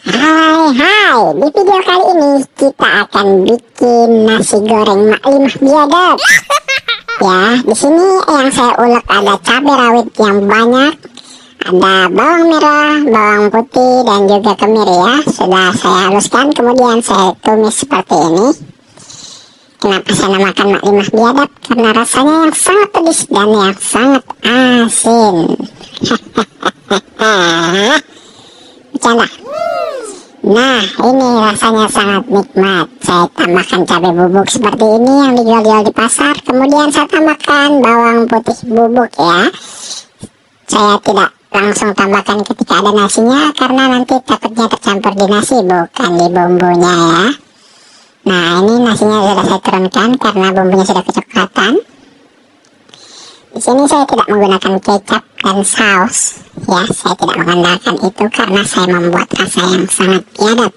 Hai, di video kali ini kita akan bikin nasi goreng Mak Limah biadab. Ya, di sini yang saya ulek ada cabai rawit yang banyak, ada bawang merah, bawang putih dan juga kemiri ya. Sudah saya haluskan, kemudian saya tumis seperti ini. Kenapa saya namakan Mak Limah biadab? Karena rasanya yang sangat pedas dan yang sangat asin. Bercanda. Nah, ini rasanya sangat nikmat. Saya tambahkan cabai bubuk seperti ini yang dijual-jual di pasar. Kemudian saya tambahkan bawang putih bubuk ya. Saya tidak langsung tambahkan ketika ada nasinya, karena nanti takutnya tercampur di nasi, bukan di bumbunya ya. Nah, ini nasinya sudah saya turunkan karena bumbunya sudah kecoklatan. Di sini saya tidak menggunakan kecap dan saus ya, saya tidak mengandalkan itu karena saya membuat rasa yang sangat biadab.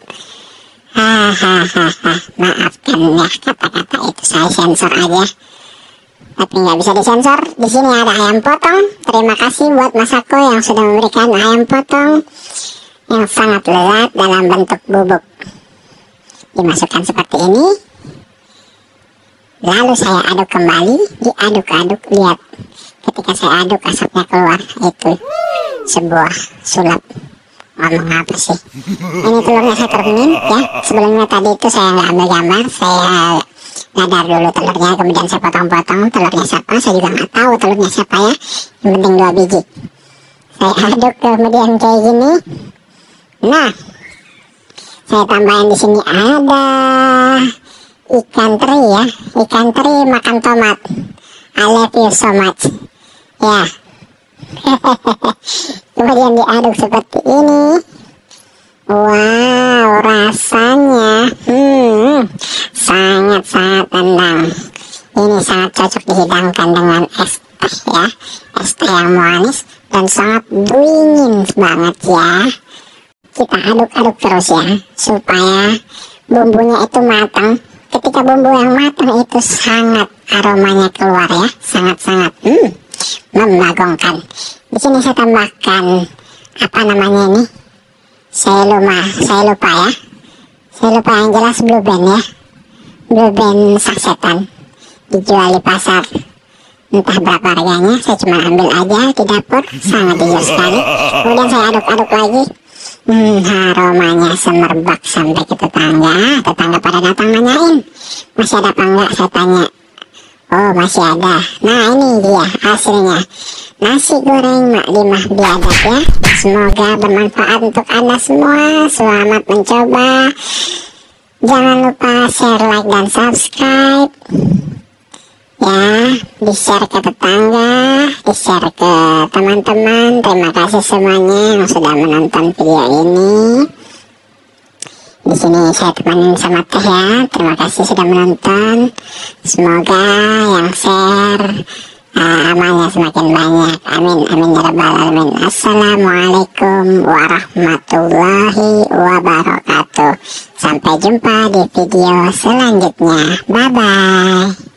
Maafkan ya kata-kata itu, saya sensor aja. Tapi nggak bisa disensor. Di sini ada ayam potong. Terima kasih buat Masako yang sudah memberikan ayam potong yang sangat lezat dalam bentuk bubuk. Dimasukkan seperti ini. Lalu saya aduk kembali, diaduk-aduk, lihat. Ketika saya aduk asapnya keluar, itu sebuah sulap. Ngomong apa sih? Ini telurnya saya turunin ya. Sebelumnya tadi itu saya nggak ambil gambar, saya dadar dulu telurnya, kemudian saya potong-potong. Telurnya siapa? Saya juga nggak tahu telurnya siapa ya. Yang penting 2 biji. Saya aduk kemudian kayak gini. Nah, saya tambahin di sini ada ikan teri ya, ikan teri makan tomat. I love you so much. Ya. Kemudian diaduk seperti ini. Wow, rasanya sangat-sangat tendang. Ini sangat cocok dihidangkan dengan es teh ya, es teh yang manis dan sangat dingin banget ya. Kita aduk-aduk terus ya, supaya bumbunya itu matang. Ketika bumbu yang matang itu sangat aromanya keluar ya, sangat-sangat membagongkan. Di sini saya tambahkan apa namanya ini? Saya lupa ya. Saya lupa yang jelas Blue Band ya. Blue Band sasetan dijual di pasar. Entah berapa harganya, saya cuma ambil aja di dapur, sangat dijual sekali. Kemudian saya aduk-aduk lagi. Aromanya semerbak sampai ke tetangga. Tetangga pada datang nanyain, masih ada apa enggak? Saya tanya, oh masih ada. Nah ini dia hasilnya, nasi goreng Mak Limah biadab ya. Semoga bermanfaat untuk Anda semua. Selamat mencoba. Jangan lupa share, like, dan subscribe ya, di-share ke tetangga, di-share ke teman-teman. Terima kasih semuanya yang sudah menonton video ini. Di sini saya temanin sama teh ya. Terima kasih sudah menonton. Semoga yang share amalnya semakin banyak. Amin, amin ya rabbal alamin. Assalamualaikum warahmatullahi wabarakatuh. Sampai jumpa di video selanjutnya. Bye bye.